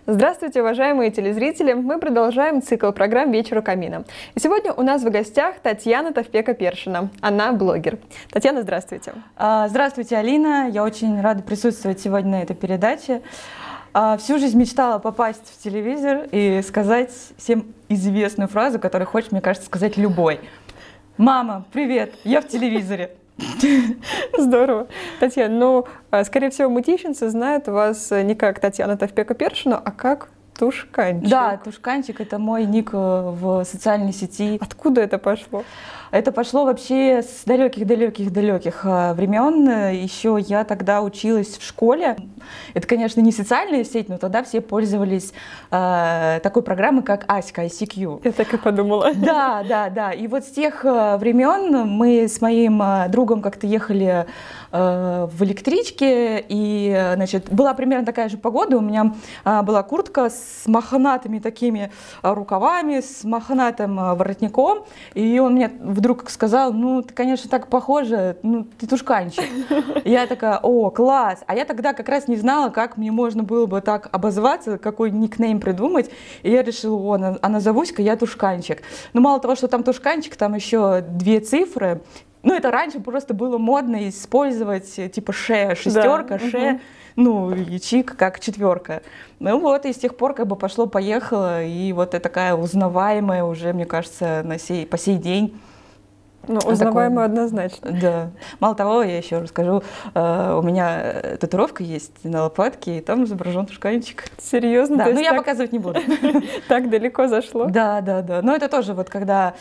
Здравствуйте, уважаемые телезрители! Мы продолжаем цикл программ «Вечер у камина». И сегодня у нас в гостях Татьяна Тавпека-Першина. Она блогер. Татьяна, здравствуйте. Здравствуйте, Алина. Я очень рада присутствовать сегодня на этой передаче. Всю жизнь мечтала попасть в телевизор и сказать всем известную фразу, которую хочет, мне кажется, сказать любой. «Мама, привет, я в телевизоре». Здорово. Татьяна, скорее всего, мытищенцы знают вас не как Татьяна Тавпека-Першина, а как Тушканчик. Да, Тушканчик — это мой ник в социальной сети. Откуда это пошло? Это пошло вообще с далеких-далеких-далеких времен. Еще я тогда училась в школе. Это, конечно, не социальная сеть, но тогда все пользовались такой программой, как Аська, ICQ. Я так и подумала. Да. И вот с тех времен мы с моим другом как-то ехали в электричке, и, значит, была примерно такая же погода. У меня была куртка с мохнатыми такими рукавами, с мохнатым воротником, и он мне вдруг сказал: ну, ты, конечно, так похожа, ну, ты Тушканчик. Я такая: о, класс! А я тогда как раз не знала, как мне можно было бы так обозваться, какой никнейм придумать, и я решила: а назовусь-ка я Тушканчик. Но мало того, что там Тушканчик, там еще 2 цифры. Ну, это раньше просто было модно использовать, типа, шестерка, да. ну, и чик как 4. Ну вот, и с тех пор как бы пошло-поехало, и вот это такая узнаваемая уже, мне кажется, по сей день. Ну, узнаваемая однозначно. Да. Мало того, я еще расскажу, у меня татуировка есть на лопатке, и там изображен Тушканчик. Серьезно? Да, но я показывать не буду. Так далеко зашло? Да. Но это тоже вот когда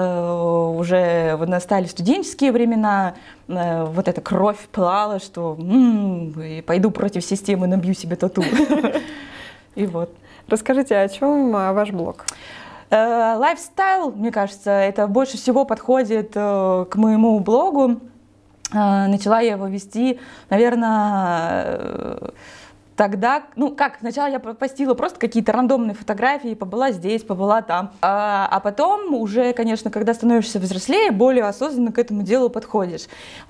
уже настали студенческие времена, вот эта кровь пылала, что пойду против системы, набью себе тату. И вот. Расскажите, о чем ваш блог? Лайфстайл, мне кажется, это больше всего подходит к моему блогу. Начала я его вести, наверное, тогда, сначала я постила просто какие-то рандомные фотографии, побыла здесь, побыла там. А потом уже, конечно, когда становишься взрослее, более осознанно к этому делу подходишь.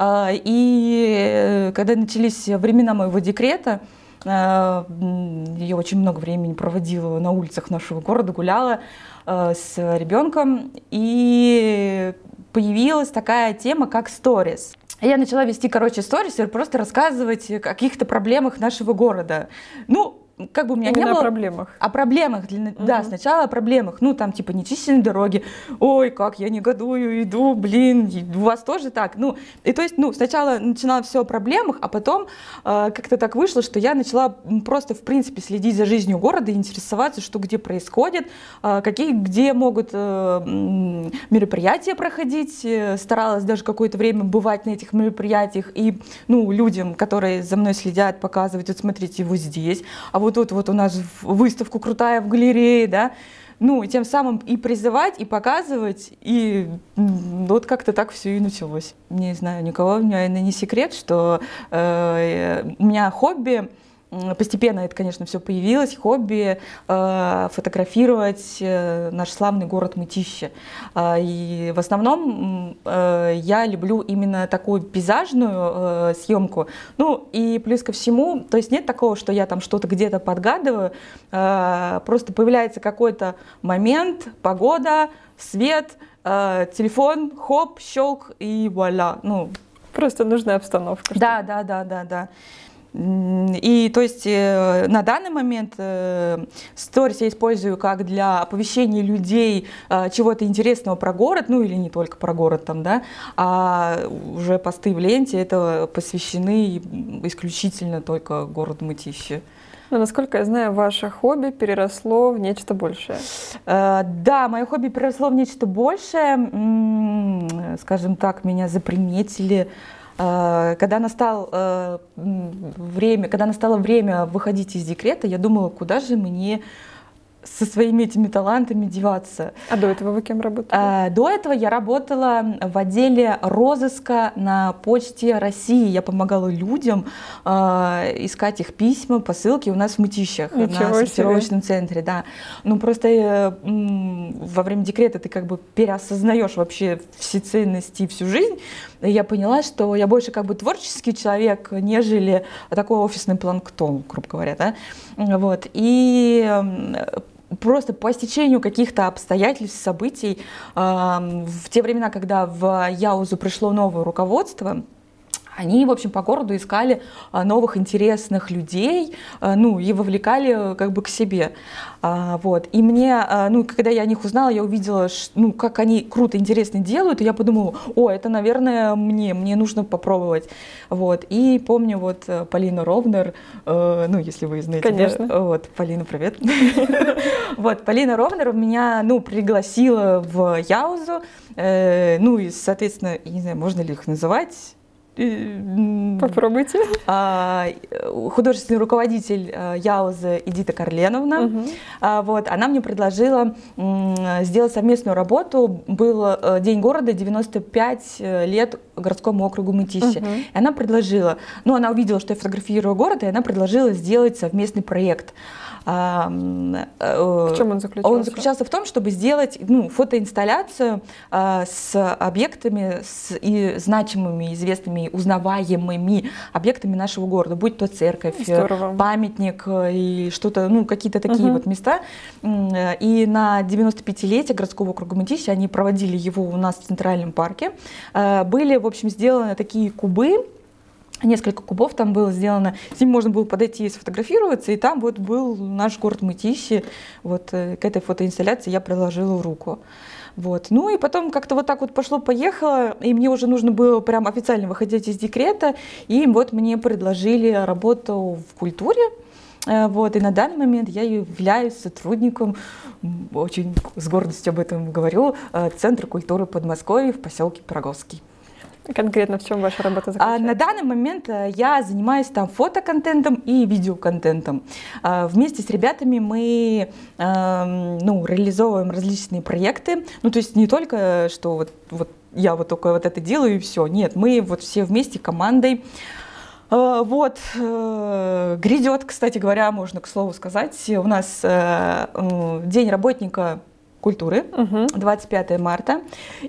И когда начались времена моего декрета, я очень много времени проводила на улицах нашего города, гуляла с ребенком, и появилась такая тема, как сторис. Я начала вести, сторис и просто рассказывать о каких-то проблемах нашего города. Как бы у меня Именно не было... о проблемах. О проблемах. Да, сначала о проблемах. Там типа нечищенные дороги. Ой, как я негодую, иду, блин, у вас тоже так? И то есть, сначала начинала все о проблемах, а потом как-то так вышло, что я начала просто, в принципе, следить за жизнью города, интересоваться, что где происходит, где могут мероприятия проходить. Старалась даже какое-то время бывать на этих мероприятиях и, людям, которые за мной следят, показывать: вот смотрите, его здесь, а вот тут вот у нас выставка крутая в галерее, да, и тем самым и призывать, и показывать, и вот как-то так все и началось. Не знаю, никого, у меня, наверное, не секрет, что у меня хобби, постепенно это, конечно, все появилось, хобби фотографировать наш славный город Мытищи. И в основном я люблю именно такую пейзажную съемку. И плюс ко всему, то есть нет такого, что я там что-то где-то подгадываю, просто появляется какой-то момент, погода, свет, телефон, хоп, щелк и вуаля. Просто нужна обстановка. Да. И то есть на данный момент сторис я использую как для оповещения людей чего-то интересного про город, или не только про город там, да, а уже посты в ленте это посвящены исключительно только городу Мытищи. Но, насколько я знаю, ваше хобби переросло в нечто большее. Да, мое хобби переросло в нечто большее. Скажем так, меня заприметили. Когда настало время выходить из декрета, я думала, куда же мне со своими этими талантами деваться. А до этого вы кем работали? До этого я работала в отделе розыска на Почте России. Я помогала людям искать их письма, посылки у нас в Мытищах, на сортировочном центре. Да. Ну просто во время декрета ты как бы переосознаешь вообще все ценности и всю жизнь. И я поняла, что я больше как бы творческий человек, нежели такой офисный планктон, грубо говоря. Да? Вот. И просто по стечению каких-то обстоятельств, событий, в те времена, когда в Яузу пришло новое руководство, они, в общем, по городу искали новых интересных людей, ну, и вовлекали как бы к себе. Вот. И мне, ну, когда я о них узнала, я увидела, ну, как они круто, интересно делают, и я подумала, о, это, наверное, мне нужно попробовать. Вот. И помню вот Полину Ровнер, ну, если вы знаете. Конечно. Да? Вот, Полина, привет. Вот, Полина Ровнер меня, ну, пригласила в Яузу, ну, и, соответственно, я не знаю, можно ли их называть. Попробуйте. Художественный руководитель Яузы Эдита Карленовна. Вот, она мне предложила сделать совместную работу. Был День города, 95 лет городскому округу Мытищи. И она предложила, ну, она увидела, что я фотографирую город, и она предложила сделать совместный проект. В чем он заключался? Он заключался в том, чтобы сделать, ну, фотоинсталляцию с объектами, и значимыми, известными, узнаваемыми объектами нашего города, будь то церковь, памятник и что-то, ну, какие-то такие вот места. И на 95-летие городского округа Мытищи они проводили его у нас в Центральном парке. Были, в общем, сделаны такие кубы. Несколько кубов там было сделано, с ним можно было подойти и сфотографироваться, и там вот был наш город Мытищи, вот к этой фотоинсталляции я приложила руку. Вот. Ну и потом как-то вот так вот пошло-поехало, и мне уже нужно было прям официально выходить из декрета, и вот мне предложили работу в культуре. Вот, и на данный момент я являюсь сотрудником, очень с гордостью об этом говорю, Центра культуры Подмосковья в поселке Пироговский. Конкретно в чем ваша работа заключается? На данный момент я занимаюсь там фотоконтентом и видеоконтентом. Вместе с ребятами мы ну, реализовываем различные проекты. Ну, то есть не только, что вот я вот только вот это делаю и все. Нет, мы вот все вместе командой. Вот, грядет, кстати говоря, можно к слову сказать, у нас День работника культуры, 25 марта.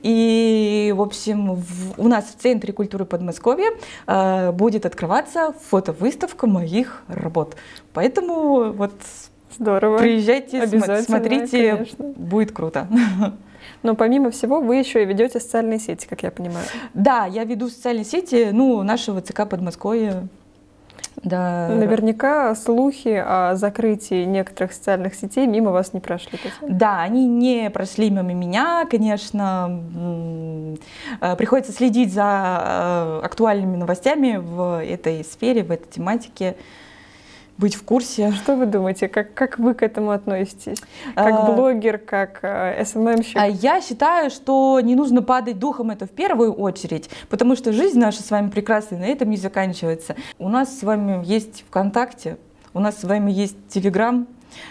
И, в общем, у нас в Центре культуры Подмосковья будет открываться фотовыставка моих работ. Поэтому вот здорово. Приезжайте, смотрите, конечно. Будет круто. Но помимо всего вы еще и ведете социальные сети, как я понимаю. Да, я веду социальные сети, ну, нашего ЦК Подмосковья. Да. Наверняка слухи о закрытии некоторых социальных сетей мимо вас не прошли. Да, они не прошли мимо меня, конечно. Приходится следить за актуальными новостями в этой сфере, в этой тематике, быть в курсе. Что вы думаете, как вы к этому относитесь? Как блогер, как СММщик? Я считаю, что не нужно падать духом, это в первую очередь, потому что жизнь наша с вами прекрасная, на этом не заканчивается. У нас с вами есть ВКонтакте, у нас с вами есть Телеграм.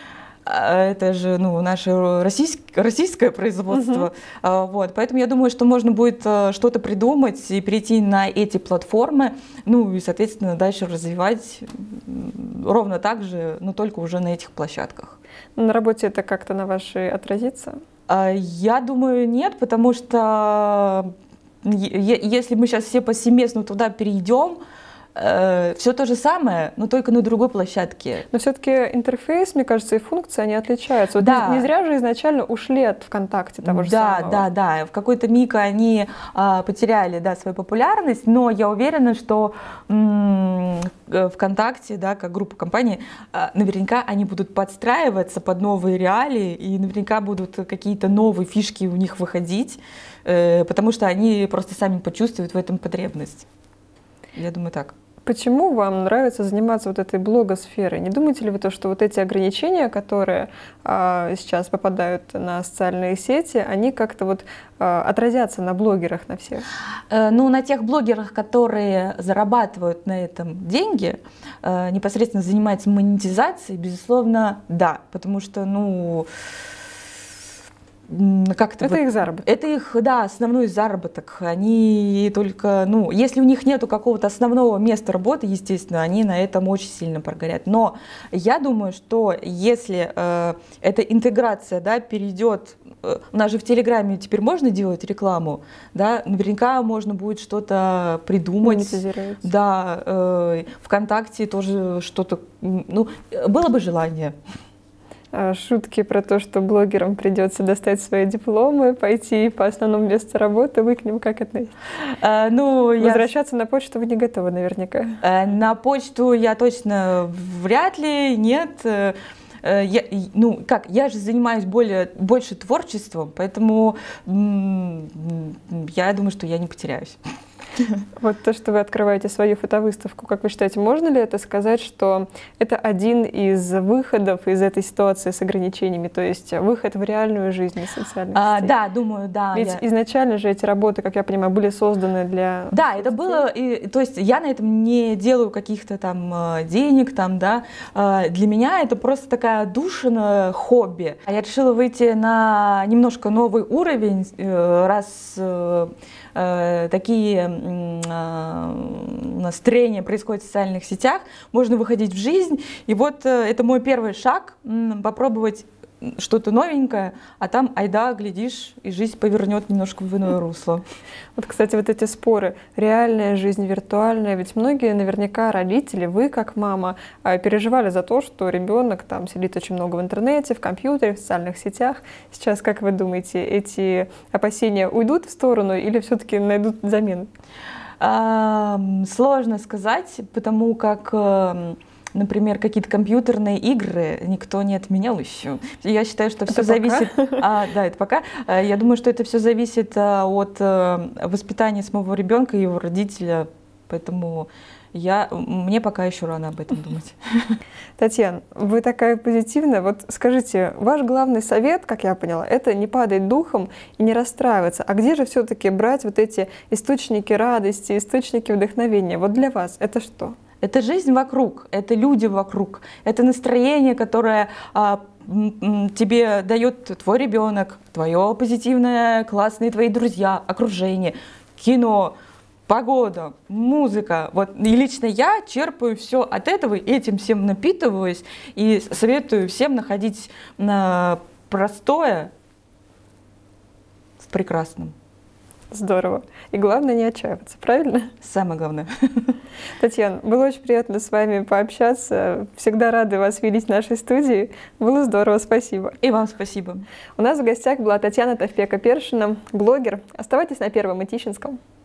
Это же, ну, наше российское производство. Вот. Поэтому я думаю, что можно будет что-то придумать и перейти на эти платформы, ну и, соответственно, дальше развивать ровно так же, но только уже на этих площадках. На работе это как-то на вашей отразится? Я думаю, нет, потому что если мы сейчас все повсеместно туда перейдем, все то же самое, но только на другой площадке. Но все-таки интерфейс, мне кажется, и функции, они отличаются. Вот да. Не зря же изначально ушли от ВКонтакте того же самого. Да. В какой-то миг они потеряли, да, свою популярность, но я уверена, что ВКонтакте, да, как группа компаний, наверняка они будут подстраиваться под новые реалии, и наверняка будут какие-то новые фишки у них выходить, потому что они просто сами почувствуют в этом потребность. Я думаю, так. Почему вам нравится заниматься вот этой блогосферой? Не думаете ли вы то, что вот эти ограничения, которые сейчас попадают на социальные сети, они как-то вот отразятся на блогерах, на всех? Ну, на тех блогерах, которые зарабатывают на этом деньги, непосредственно занимаются монетизацией, безусловно, да, потому что, ну, как-то это вот, их заработок. Это их, да, основной заработок. Они только, ну, если у них нету какого-то основного места работы, естественно, они на этом очень сильно прогорят. Но я думаю, что если эта интеграция, да, перейдет, у нас же в Телеграме теперь можно делать рекламу, да, наверняка можно будет что-то придумать. Да, ВКонтакте тоже что-то, ну, было бы желание. Шутки про то, что блогерам придется достать свои дипломы, пойти по основному месту работы, вы к ним как относитесь? Ну, возвращаться на почту вы не готовы наверняка? На почту я точно вряд ли, нет. Я же занимаюсь больше творчеством, поэтому я думаю, что я не потеряюсь. Вот то, что вы открываете свою фотовыставку, как вы считаете, можно ли это сказать, что это один из выходов из этой ситуации с ограничениями, то есть выход в реальную жизнь из социальных сетей? Да, думаю, да. Ведь изначально же эти работы, как я понимаю, были созданы для... Да, это было, то есть я на этом не делаю каких-то там денег, там, да, для меня это просто такая отдушина, хобби. Я решила выйти на немножко новый уровень, раз такие у нас трения происходят в социальных сетях, можно выходить в жизнь, и вот это мой первый шаг, попробовать что-то новенькое, а там, айда, глядишь, и жизнь повернет немножко в иное русло. Вот, кстати, вот эти споры, реальная жизнь, виртуальная, ведь многие наверняка родители, вы как мама, переживали за то, что ребенок там сидит очень много в интернете, в компьютере, в социальных сетях. Сейчас, как вы думаете, эти опасения уйдут в сторону или все-таки найдут замену? Сложно сказать, потому как... Например, какие-то компьютерные игры никто не отменял еще. Я считаю, что все зависит... Да, это пока. Я думаю, что это все зависит от воспитания самого ребенка и его родителя. Поэтому мне пока еще рано об этом думать. Татьяна, вы такая позитивная. Вот скажите, ваш главный совет, как я поняла, это не падать духом и не расстраиваться. А где же все-таки брать вот эти источники радости, источники вдохновения? Вот для вас это что? Это жизнь вокруг, это люди вокруг, это настроение, которое тебе дает твой ребенок, твое позитивное, классные твои друзья, окружение, кино, погода, музыка. Вот. И лично я черпаю все от этого, этим всем напитываюсь и советую всем находить простое в прекрасном. Здорово. И главное не отчаиваться, правильно? Самое главное. Татьяна, было очень приятно с вами пообщаться. Всегда рады вас видеть в нашей студии. Было здорово, спасибо. И вам спасибо. У нас в гостях была Татьяна Тавпека-Першина, блогер. Оставайтесь на Первом и Тищинском.